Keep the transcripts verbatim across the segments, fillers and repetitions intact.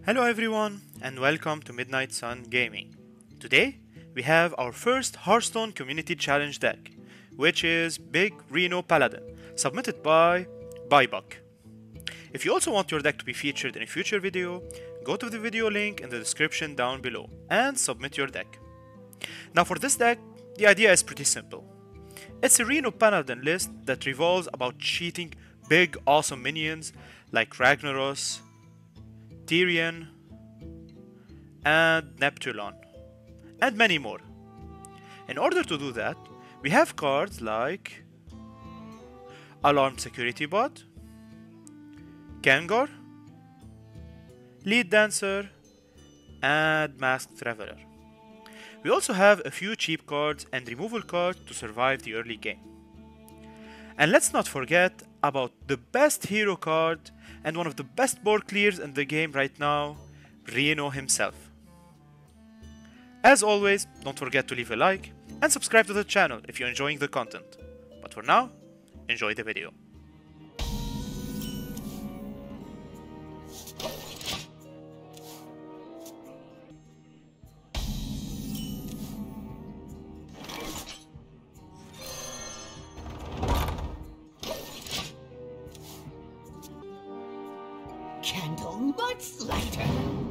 Hello everyone and welcome to Midnight Sun Gaming. Today we have our first Hearthstone Community Challenge deck, which is Big Reno Paladin, submitted by Buybuck. If you also want your deck to be featured in a future video, go to the video link in the description down below and submit your deck. Now for this deck, the idea is pretty simple. It's a Reno Paladin list that revolves about cheating big awesome minions like Ragnaros, Tyrion, and Neptulon, and many more. In order to do that, we have cards like Alarmed Security Bot, Kangor, Lead Dancer, and Masked Traveler. We also have a few cheap cards and removal cards to survive the early game. And let's not forget about the best hero card and one of the best board clears in the game right now, Reno himself. As always, don't forget to leave a like and subscribe to the channel if you're enjoying the content. But for now, enjoy the video. Candle much lighter.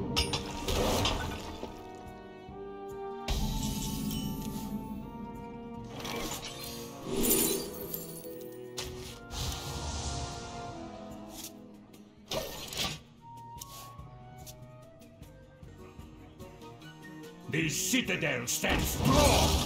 The citadel stands strong!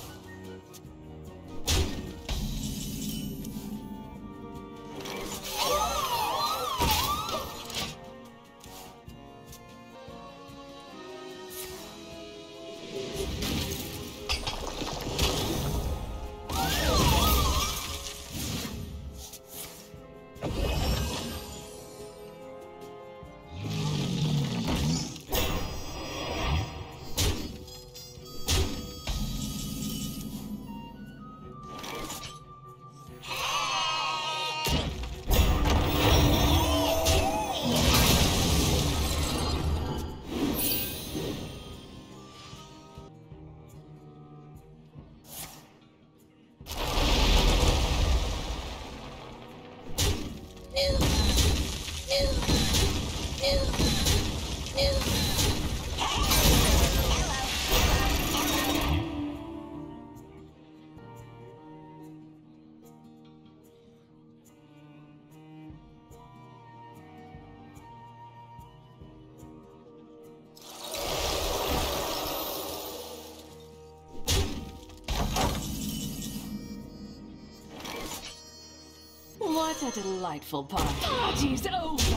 What a delightful party. Party's over!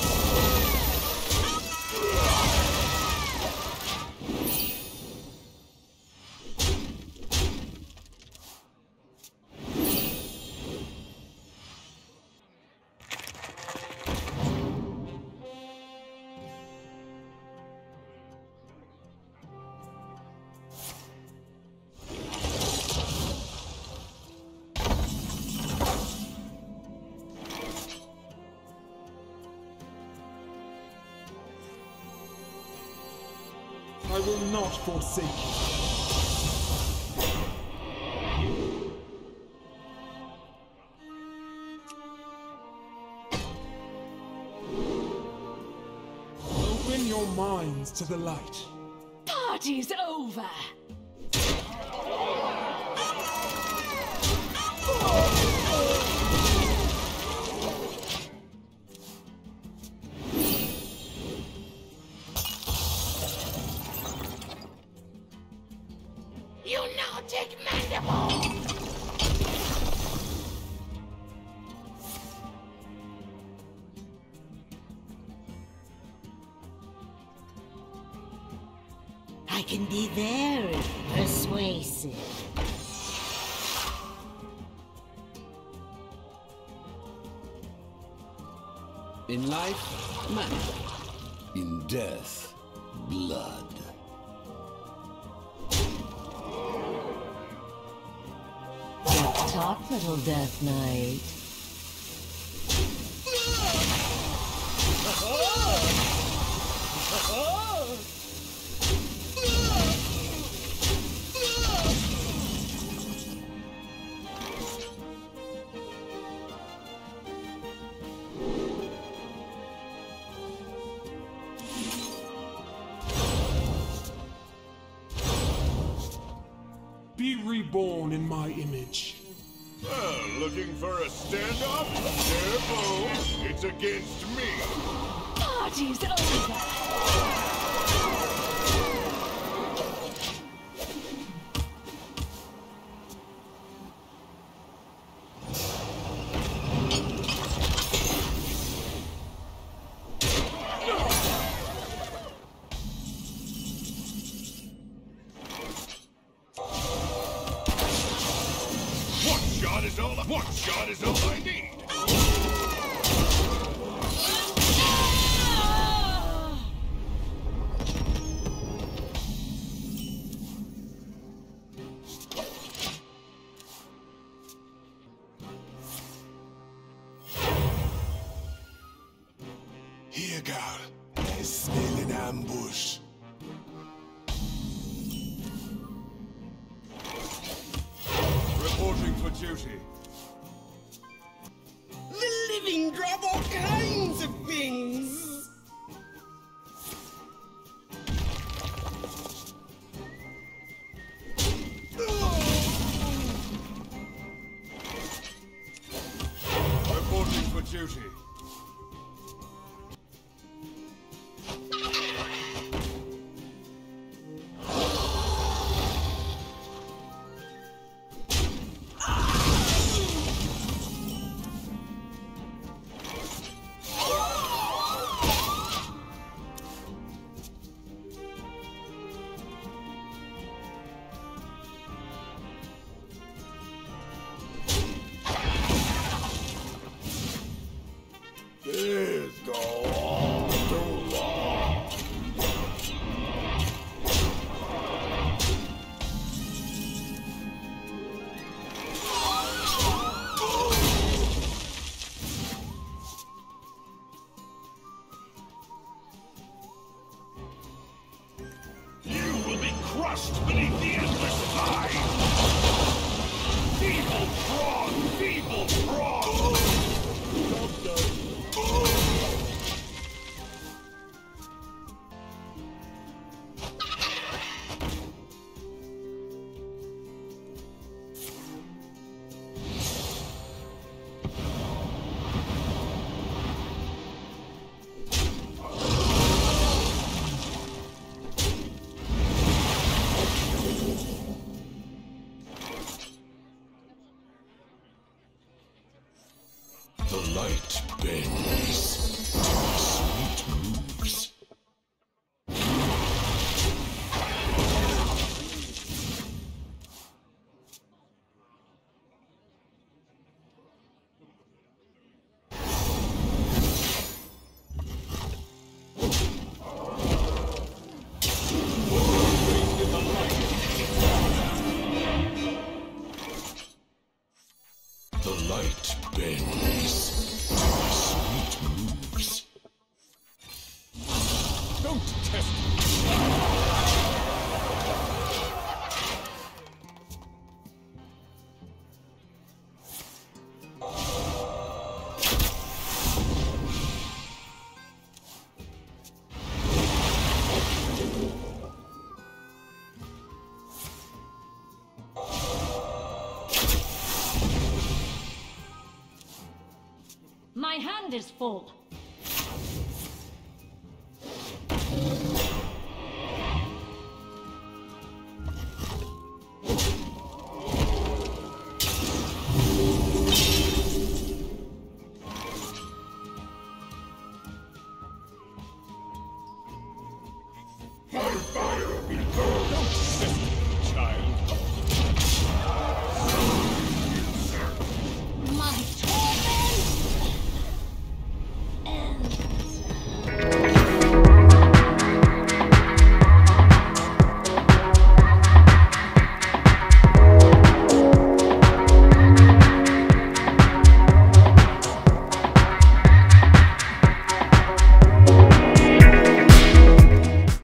I will not forsake you. Open your minds to the light. Party's over! You now take Mandible! I can be very persuasive. In life, money. In death, blood. Talk, little Death Knight. be reborn in my image. Well, looking for a standoff? Careful, it's against me. Party's over! Shot is all I, one shot is all I need. Here, girl. I smell an ambush. Reporting for duty. The living drop all kinds of things! Reporting for duty. This go on too long. You will be crushed beneath the endless tide. Feeble frog, feeble frog. The light bends to sweet moves. The light bends to sweet moves. Don't test me. My hand is full. My